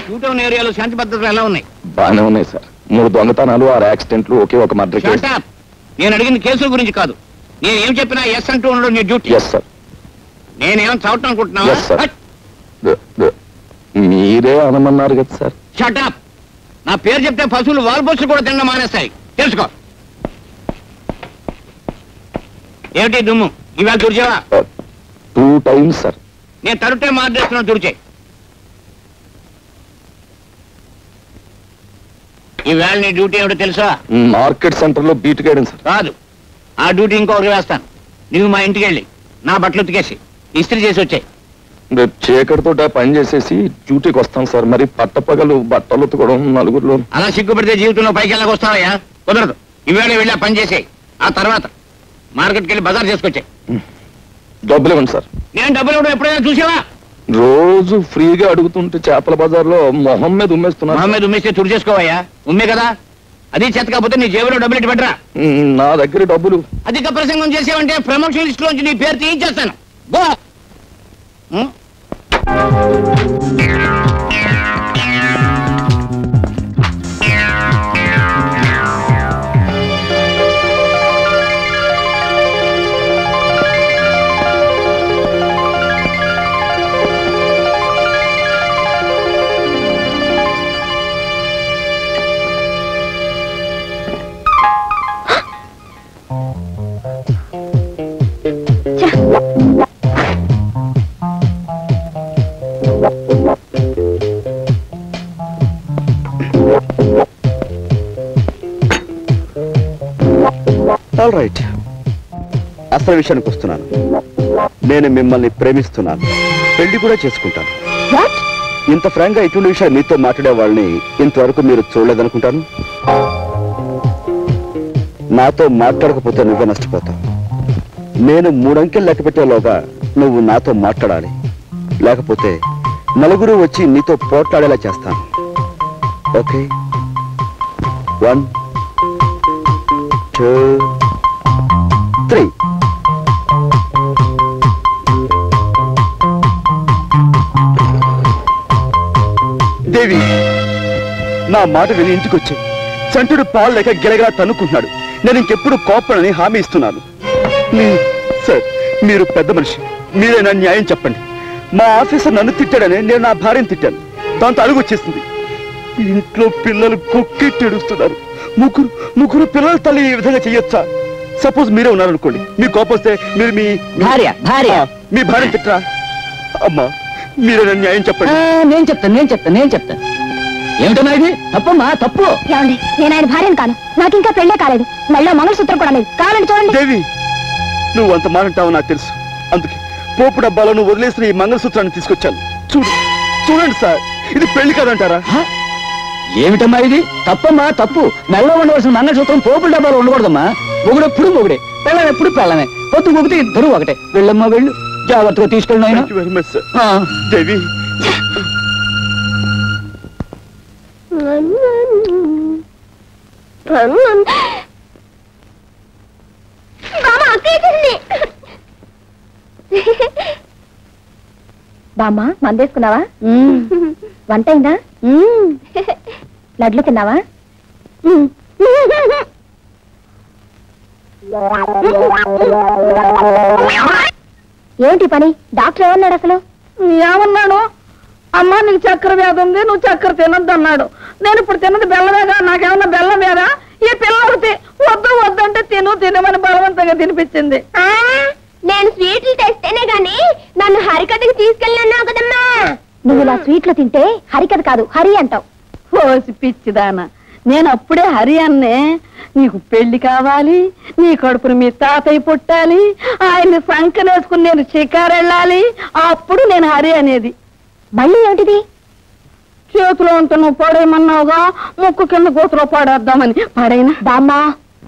New town ఏరియాలో శాంతి భద్రతలు ఎలా ఉన్నాయి? బాగానే ఉన్నాయి సార్. 3 దొంగతనాలు, 6 యాక్సిడెంట్లు, ఒకే ఒక మర్డర్ కేసు. నేను అడిగిన కేసుల గురించి కాదు. నేను ఏం చెప్పినా ఎస్ అంటూ ఉండడం నీ డ్యూటీ. Yes sir. నేనేం చదవటం అనుకుంటున్నావా? మీరే అనమన్నారు కదా సార్. షటప్. నా పేరు చెప్తే పశువులు వాల్బోసులు కూడా తినడం మానేస్తాయి, తెలుసుకో. ఏమిటి దుమ్ము? ఇవాళ తుడిచావా? 2 times సార్. నేను తరుటే మార్చేస్తున్నాను, తుడిచే. ఈవేళ నీ డ్యూటీ ఏమిటో తెలుసా? మార్కెట్ సెంటర్ లో బీట్ గైడెన్ సార్. కాదు, ఆ డ్యూటీ ఇంకొకరికి వేస్తాను. నువ్వు మా ఇంటికి వెళ్ళి నా బట్టలు ఉతికేసి ఇస్త్రీ చేసి వచ్చాయి. రేపు చీకటితో పని చేసేసి డ్యూటీకి వస్తాను సార్. మరి పట్టపగలు బట్టలు ఉతకడం నలుగురిలో. అలా సిగ్గుపడితే జీవితంలో పైకి వెళ్ళక వస్తావయ్యా? కుదరదు. ఈవేళ వెళ్ళి ఆ పని చేసేయి. ఆ తర్వాత మార్కెట్కి వెళ్ళి బజార్ చేసుకొచ్చాయి. డబ్బులు ఇవ్వండి సార్. నేను డబ్బులు ఇవ్వడం ఎప్పుడైనా చూసావా? రోజు ఫ్రీగా అడుగుతుంటే చేపల బజార్లో మొహం మీద ఉమ్మేస్తున్నా. మొహం మీద ఉమ్మేస్తే తుడి చేసుకోవయ్యా. ఉమ్మే కదా. అది చేత కాకపోతే నీ జేబులో డబ్బులు ఇటు పెట్టరా. నా దగ్గర డబ్బులు. అధిక ప్రసంగం చేసావంటే ప్రమోషన్ లిస్ట్ లోంచి నీ పేరు తీయించేస్తాను. గో. ఆల్ రైట్, అసలు విషయానికి వస్తున్నాను. నేను మిమ్మల్ని ప్రేమిస్తున్నాను, పెళ్లి కూడా చేసుకుంటాను. ఇంత ఫ్రాంక్ గా ఇటువంటి విషయాలు మీతో మాట్లాడే వాళ్ళని ఇంతవరకు మీరు చూడలేదనుకుంటాను. నాతో మాట్లాడకపోతే నువ్వే నష్టపోతావు. నేను 3 అంకెలు లెక్క పెట్టేలోగా నువ్వు నాతో మాట్లాడాలి, లేకపోతే నలుగురు వచ్చి నీతో పోట్లాడేలా చేస్తాను. ఓకే? 1 2 3. దేవి, నా మాట విని ఇంటికి వచ్చాయి. చంటుడు పాలు లేక గిలగిలా తన్నుకుంటున్నాడు. నేను ఇంకెప్పుడు కోపడని హామీ ఇస్తున్నాను. సార్, మీరు పెద్ద మనిషి, మీరే నా న్యాయం చెప్పండి. మా ఆఫీసర్ నన్ను తిట్టాడని నేను నా భార్యను తిట్టాను. దాంతో అడుగు వచ్చేసింది. ఇంట్లో పిల్లలు కొక్కెట్టి ఏడుస్తున్నారు. ముగ్గురు పిల్లల తల్లి ఈ విధంగా చెయ్యొచ్చా? సపోజ్ మీరే ఉన్నారనుకోండి, మీ కోపం వస్తే మీరు మీ భార్యను తిట్టరా? అమ్మా, మీరే నా న్యాయం చెప్పండి. నేను చెప్తాను. ఏమిటన్నా ఇది? తప్పమ్మా, తప్పు. ఏమండి, నేను ఆయన భార్యను కాను. నాకు ఇంకా పెళ్ళే కాలేదు. మళ్ళీ మంగళసూత్రం కూడా లేదు. కావాలండి చూడండి. దేవి, నువ్వు అంత మాట్లాడతావు నాకు తెలుసు. అందుకే పోపు డబ్బాలో నువ్వు వదిలేసిన ఈ మంగళసూత్రాన్ని తీసుకొచ్చాను. చూడండి సార్, ఇది పెళ్లి కాదంటారా? ఏమిటమ్మా ఇది? తప్పమ్మా, తప్పు. మెల్ల ఉండవలసిన మంగళసూత్రం పోపుల డబ్బాలో ఉండకూడదమ్మా. మొగుడెప్పుడు మొగుడే, పెళ్ళం ఎప్పుడు పెళ్ళమే. పొద్దు మొగితే ఇద్దరు ఒకటే. వెళ్ళమ్మా, వెళ్ళు. జాగ్రత్తగా తీసుకెళ్ళిన. దేవి, బామ్మ, మందేసుకున్నావా? వంట అయిందా? లడ్లు తిన్నావా? ఏంటి పని? డాక్టర్ ఏమన్నాడు అసలు? ఏమన్నాడు? అమ్మా, నీకు చక్కెర వ్యాధి ఉంది, నువ్వు చక్కెర తినద్దు అన్నాడు. నేను ఇప్పుడు తిన్నది బెల్లమేగా, నాకేమన్నా బెల్లం వేదా? ఈ పిల్లలకి వద్దు అంటే తినమని బలవంతంగా తినిపించింది. నేను స్వీట్లు తెస్తేనే గాని నన్ను హరికథకి తీసుకెళ్ళినా కదమ్మా. నువ్వు ఇలా స్వీట్లు తింటే హరికథ కాదు, హరి అంటావు. ఓసి పిచ్చిదానా, నేను అప్పుడే హరి అన్నే. నీకు పెళ్లి కావాలి, నీ కడుపుని మీ తాతయ్య పుట్టాలి, ఆయన్ని సంకనేసుకుని నేను షికారు వెళ్ళాలి, అప్పుడు నేను హరి అనేది. మళ్ళీ ఏమిటిది? చేతిలో ఉంటే నువ్వు పడేయమన్నావుగా, ముక్కు కింద గోతులో పడేద్దామని. పడైనా బామ్మా,